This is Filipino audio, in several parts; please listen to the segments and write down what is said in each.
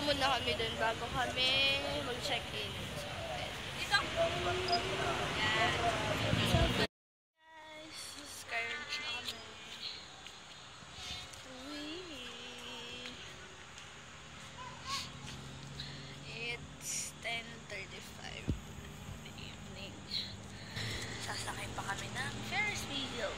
muna kami dun bago kami mag-check-in. Dito! Yan. Guys, Skyrunch na kami. It's 10:35 in the evening. Sasakay pa kami ng Ferris wheel.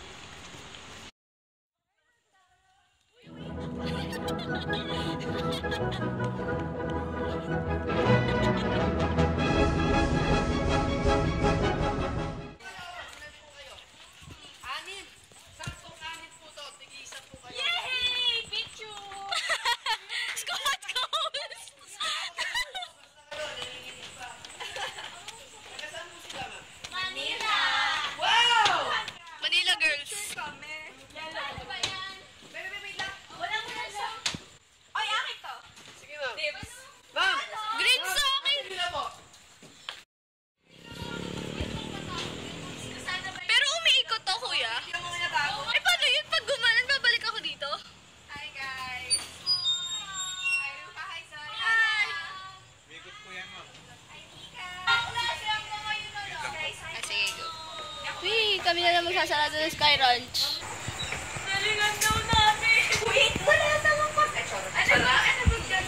Kami na lang magsasarado ng Skyrunch. Nalingan daw namin! Wait! Wala sa mga pagkachor. Ano ba? Ano ba dyan?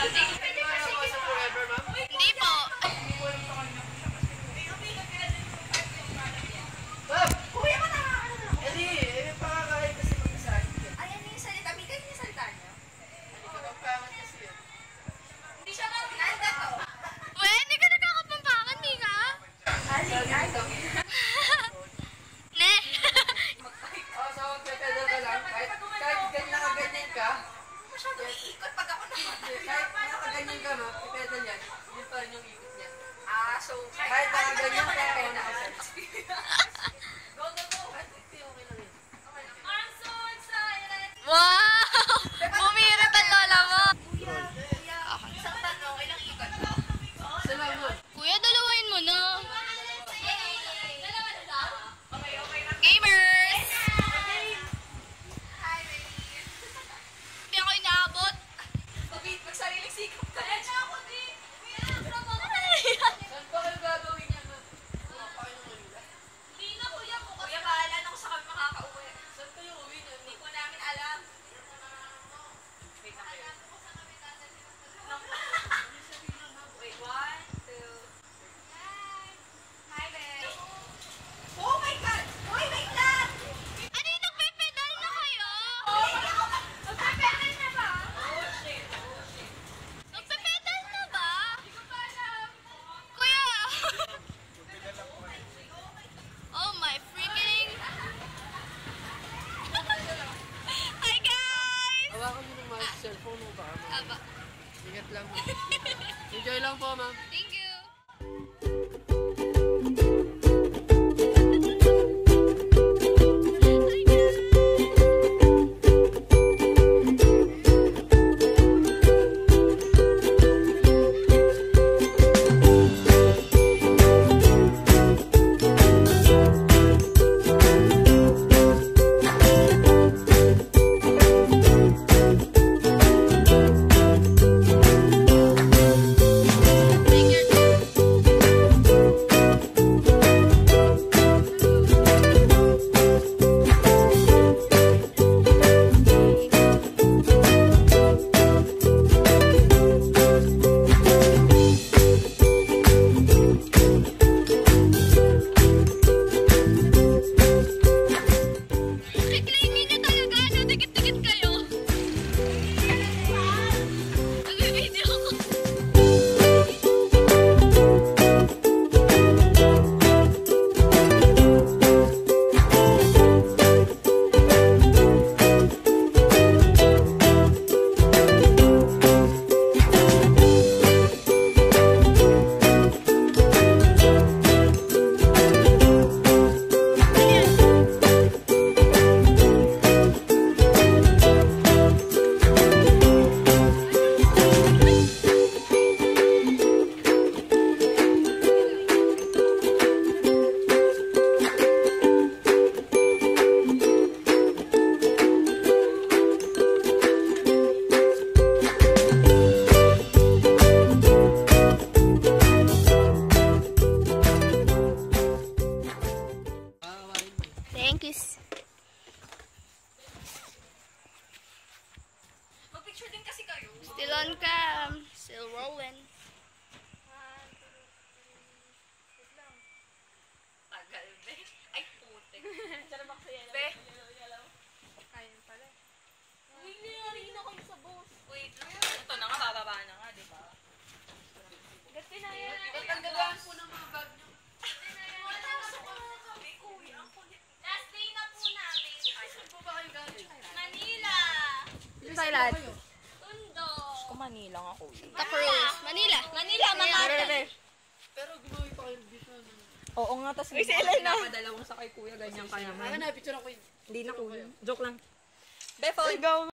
Hindi po. Kuya ka na! Hindi! Pakakain kasi mag-isaan. Ay, ano yung salita? Bigan yung salita niya? Hindi ka magpaman kasi yun. Hindi siya mag-nanda to. Well, hindi ka nagkakapampangan, Mika? Ay, so, kahit nakaganyan ka, kaya nakasense. Go, go, go! Wow! Bumirit ang lola mo! Kuya, isang tanong, ilang ikot mo? Salamat. Kuya, dalawain mo na. Gamers! Hi, baby. Hindi ako inaabot. Magsariling sikap ka. Kaya na ako, di. Saan pa kayo gagawin niya, ma'am? Hindi na, kuya po. Kuya, bahala na kung saan kami makakauwi. Saan kayo uwi niyo? Hindi po namin alam. Wait na kayo. Alam ko saan kami dadalhin. Wait, 1, 2, 3. Hi, babe. Oh my God! Uy, wait lang! Ano yung nagpe-pedal na kayo? Nagpe-pedal na ba? Oh, shit. Nagpe-pedal na ba? Hindi ko pa alam. Kuya! Oh my freaking... Hi guys! Hawakan mo naman sa cellphone mo ba? Aba. Ingat lang. Enjoy lang po, ma'am. Thank you. Take your Pero gumawa pa kayo dito. Oo nga, tas Uy, si Ellen na. pinapadalawang sa kay kuya, ganyan ka naman. Ano na, picture ako yun. Hindi na kuya. Joke lang. Befo, Ikaw